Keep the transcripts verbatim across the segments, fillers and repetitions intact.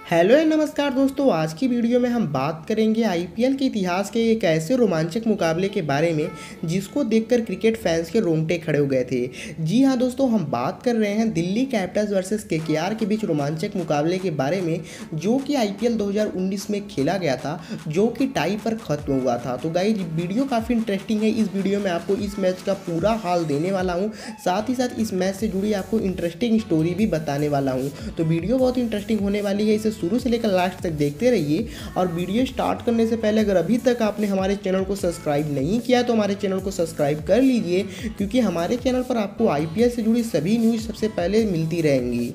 Hello and नमस्कार दोस्तों। आज की वीडियो में हम बात करेंगे आईपीएल के इतिहास के एक ऐसे रोमांचक मुकाबले के बारे में जिसको देखकर क्रिकेट फैंस के रोंगटे खड़े हो गए थे। जी हां दोस्तों, हम बात कर रहे हैं दिल्ली कैपिटल्स वर्सेस केकेआर के बीच रोमांचक मुकाबले के बारे में जो कि आईपीएल दो हज़ार उन्नीस में खेला गया था, जो कि टाई पर खत्म हुआ था। तो गाइस, वीडियो काफ़ी इंटरेस्टिंग है। इस वीडियो में आपको इस मैच का पूरा हाल देने वाला हूँ, साथ ही साथ इस मैच से जुड़ी आपको इंटरेस्टिंग स्टोरी भी बताने वाला हूँ। तो वीडियो बहुत इंटरेस्टिंग होने वाली है, इसे शुरू से लेकर लास्ट तक देखते रहिए। और वीडियो स्टार्ट करने से पहले अगर अभी तक आपने हमारे चैनल को सब्सक्राइब नहीं किया तो हमारे चैनल को सब्सक्राइब कर लीजिए, क्योंकि हमारे चैनल पर आपको आईपीएल से जुड़ी सभी न्यूज़ सबसे पहले मिलती रहेंगी।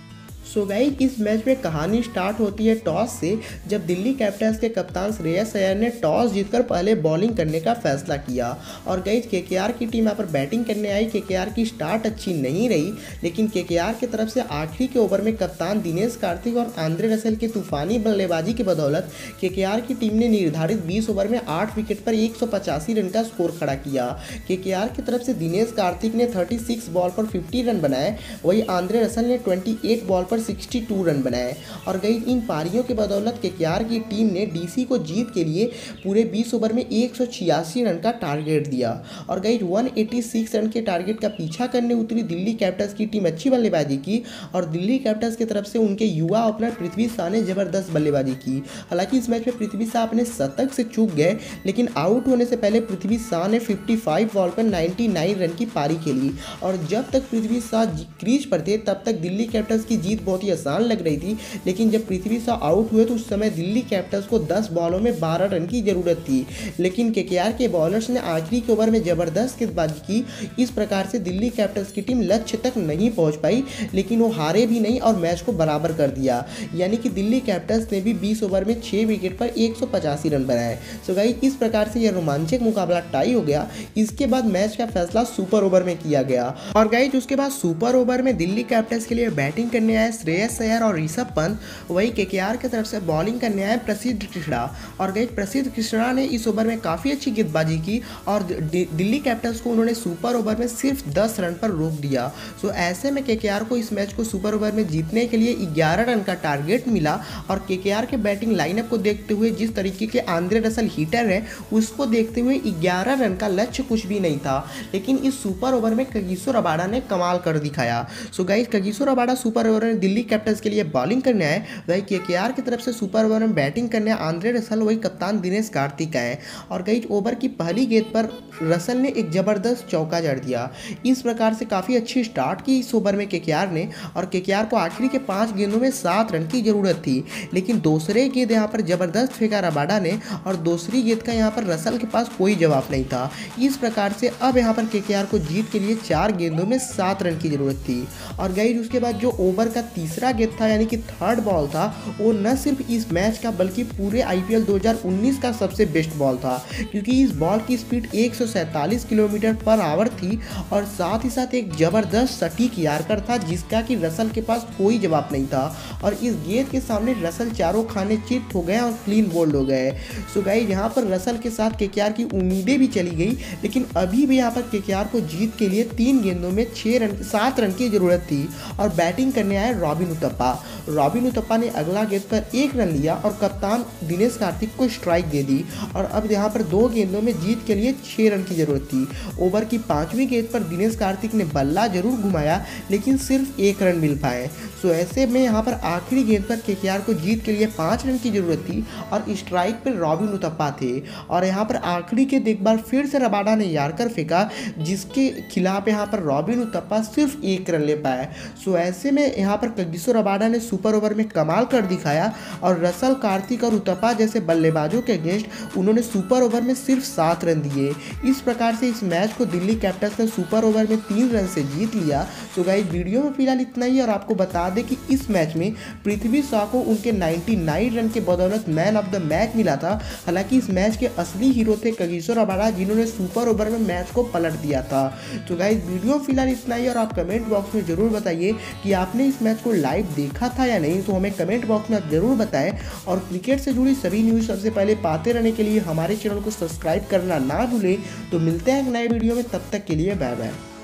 सो गाइस, इस मैच में कहानी स्टार्ट होती है टॉस से, जब दिल्ली कैपिटल्स के कप्तान श्रेयस अय्यर ने टॉस जीतकर पहले बॉलिंग करने का फैसला किया। और गाइस, केकेआर की टीम यहाँ पर बैटिंग करने आई। केकेआर की स्टार्ट अच्छी नहीं रही, लेकिन केकेआर की तरफ से आखिरी के ओवर में कप्तान दिनेश कार्तिक और आंद्रे रसेल की तूफानी बल्लेबाजी की बदौलत केकेआर की टीम ने निर्धारित बीस ओवर में आठ विकेट पर एक सौ पचासी रन का स्कोर खड़ा किया। केकेआर की तरफ से दिनेश कार्तिक ने छत्तीस बॉल पर पचास रन बनाए, वही आंद्रे रसेल ने अट्ठाईस बॉल पर बासठ रन बनाए। और गई इन पारियों के बदौलत केकेआर की टीम ने डीसी को जीत के लिए पूरे बीस ओवर में एक सौ छियासी रन का टारगेट दिया। और गई एक सौ छियासी रन के टारगेट का पीछा करने उतरी दिल्ली कैपिटल्स की टीम अच्छी बल्लेबाजी की, और दिल्ली कैपिटल्स की तरफ से उनके युवा ओपनर पृथ्वी शॉ ने जबरदस्त बल्लेबाजी की। हालांकि इस मैच में पृथ्वी शॉ अपने शतक से चूक गए, लेकिन आउट होने से पहले पृथ्वी शॉ ने पचपन बॉल पर निन्यानवे रन की पारी खेली। और जब तक पृथ्वी शॉ क्रीज पर थे तब तक दिल्ली कैपिटल्स की जीत बहुत ही आसान लग रही थी, लेकिन जब पृथ्वी शॉ आउट हुए तो उस समय दिल्ली कैपिटल्स को दस बॉलों में बारह रन की जरूरत थी। लेकिन केकेआर के बॉलर्स ने आखिरी के ओवर में जबरदस्त गेंदबाजी की। इस प्रकार से दिल्ली कैपिटल्स की टीम लक्ष्य तक नहीं पहुंच पाई, लेकिन वो हारे भी नहीं और मैच को बराबर कर दिया। यानी कि दिल्ली कैपिटल्स ने भी बीस ओवर में छह विकेट पर एक सौ पचासी रन बनाए। सो गाइस, इस प्रकार से यह रोमांचक मुकाबला टाई हो गया। इसके बाद मैच का फैसला सुपर ओवर में किया गया। और गाइस, उसके बाद सुपर ओवर में दिल्ली कैपिटल्स के लिए बैटिंग करने आए श्रेयस अय्यर और ऋषभ पंत, वही केकेआर की तरफ से बॉलिंग करने आए प्रसिद्ध कृष्णा। और गई प्रसिद्ध कृष्णा ने इस ओवर में काफ़ी अच्छी गेंदबाजी की और दिल्ली कैपिटल्स को उन्होंने सुपर ओवर में सिर्फ दस रन पर रोक दिया। सो ऐसे में केकेआर को इस मैच को सुपर ओवर में जीतने के लिए ग्यारह रन का टारगेट मिला। और केकेआर के बैटिंग लाइनअप को देखते हुए, जिस तरीके के आंद्रे रसेल हिटर है, उसको देखते हुए ग्यारह रन का लक्ष्य कुछ भी नहीं था। लेकिन इस सुपर ओवर में कगिसो रबाडा ने कमाल कर दिखाया। So guys, Kagiso Rabada super over में दिल्ली कैपिटल्स के लिए बॉलिंग करने आए, वही केकेआर की तरफ से सुपर ओवर में बैटिंग करने आंद्रे रसेल, वही कप्तान दिनेश कार्तिक आए। और गई ओवर की पहली गेंद पर रसेल ने एक जबरदस्त चौका जड़ दिया। इस प्रकार से काफ़ी अच्छी स्टार्ट की इस ओवर में केकेआर ने, और केकेआर को आखिरी के पांच गेंदों में सात रन की जरूरत थी। लेकिन दूसरे गेंद यहाँ पर जबरदस्त फेंका रबाडा ने, और दूसरी गेंद का यहाँ पर रसेल के पास कोई जवाब नहीं था। इस प्रकार से अब यहाँ पर केकेआर को जीत के लिए चार गेंदों में सात रन की जरूरत थी। और गई उसके बाद जो ओवर का तीसरा गेंद था, यानी कि थर्ड बॉल था, वो न सिर्फ इस मैच का बल्कि पूरे आईपीएल दो हज़ार उन्नीस का सबसे बेस्ट बॉल था, क्योंकि इस बॉल की स्पीड एक सौ सैंतालीस किलोमीटर पर आवर थी, और साथ ही साथ एक जबरदस्त सटीक यार्कर था जिसका कि रसेल के पास कोई जवाब नहीं था। और इस गेंद के सामने रसेल चारों खाने चिट हो गए और क्लीन बोल्ड हो गए। सो गाइस, यहाँ पर रसेल के साथ केकेआर की उम्मीदें भी चली गई, लेकिन अभी भी यहाँ पर केकेआर को जीत के लिए तीन गेंदों में छः रन सात रन की जरूरत थी। और बैटिंग करने आए रॉबिन उथप्पा। रॉबिन उथप्पा ने अगला गेंद पर एक रन लिया और कप्तान दिनेश कार्तिक को स्ट्राइक दे दी। और अब यहाँ पर दो गेंदों में जीत के लिए छः रन की जरूरत थी। ओवर की पांचवी गेंद पर दिनेश कार्तिक ने बल्ला जरूर घुमाया, लेकिन सिर्फ एक रन मिल पाए। सो ऐसे में यहाँ पर आखिरी गेंद पर केकेआर को जीत के लिए पाँच रन की जरूरत थी, और स्ट्राइक पर रॉबिन उथप्पा थे। और यहाँ पर आखिरी गेंद एक बार फिर से रबाडा ने यार्कर फेंका, जिसके खिलाफ यहाँ पर रॉबिन उथप्पा सिर्फ एक रन ले पाए। सो ऐसे में यहाँ पर कगिसो रबाडा ने सुपर ओवर में कमाल कर दिखाया, और रसेल, कार्तिक और उथप्पा जैसे बल्लेबाजों के अगेंस्ट उन्होंने सुपर ओवर में सिर्फ सात रन दिए। इस प्रकार से इस मैच को दिल्ली कैपिटल्स ने सुपर ओवर में तीन रन से जीत लिया। सो गाइस, वीडियो में फिलहाल इतना ही, और आपको बता दें कि इस मैच में पृथ्वी शॉ को उनके निन्यानवे रन के बदौलत मैन ऑफ द मैच मिला था। हालांकि इस मैच के असली हीरो थे कगिसो रबाडा, जिन्होंने सुपर ओवर में मैच को पलट दिया था। तो गाइस, वीडियो फिलहाल इतना ही, और आप कमेंट बॉक्स में जरूर बताइए कि आपने इस मैच को लाइव देखा था या नहीं। तो हमें कमेंट बॉक्स में आप जरूर बताएं, और क्रिकेट से जुड़ी सभी न्यूज़ सबसे पहले पाते रहने के लिए हमारे चैनल को सब्सक्राइब करना ना भूलें। तो मिलते हैं एक नए वीडियो में, तब तक के लिए बाय बाय।